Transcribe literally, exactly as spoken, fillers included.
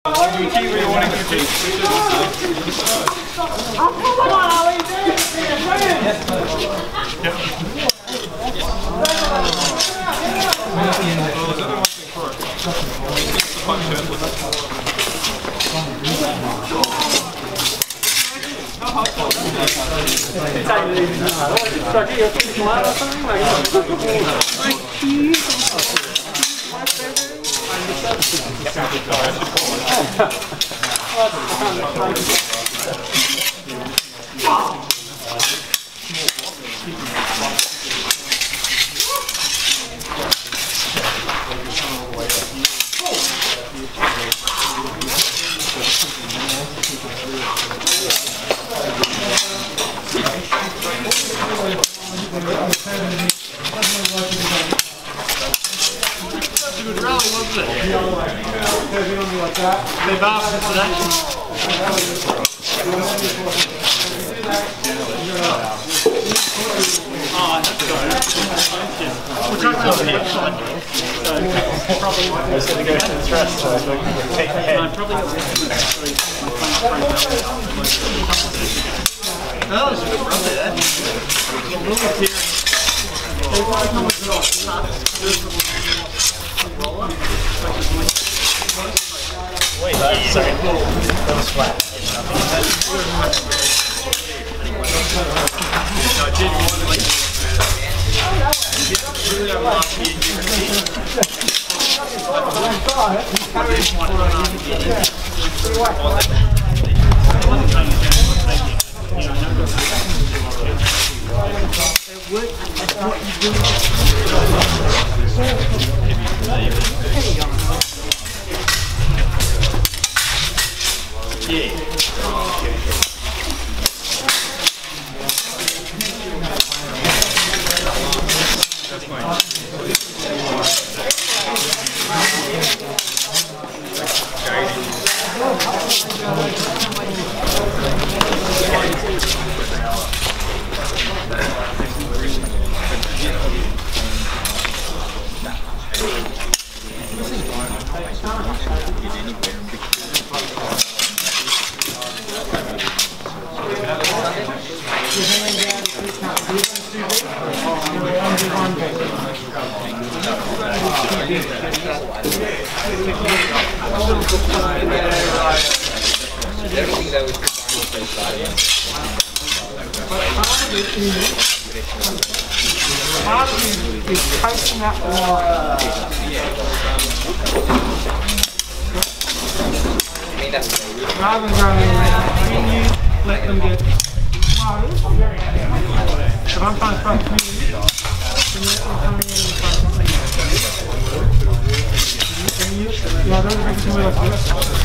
You keep where you want to keep. Oh, come on, Ollie, Good rally, wasn't it? They bounced today. Oh, that's good. We're trying to the outside. So, probably I was going to go to the stress, so I thought you would take the head. I'm probably going to oh, there's a good run there. There's a little appearing. They've got to come with a roller. Wait, that's sorry. That was flat. No, genuinely. Really over last year, you Everything that was part of it is taking that water. Rather than going around, can you let them get slow? If I'm trying to front you, can you let them come in and front me? Can you? Yeah, I don't think you can do it like this.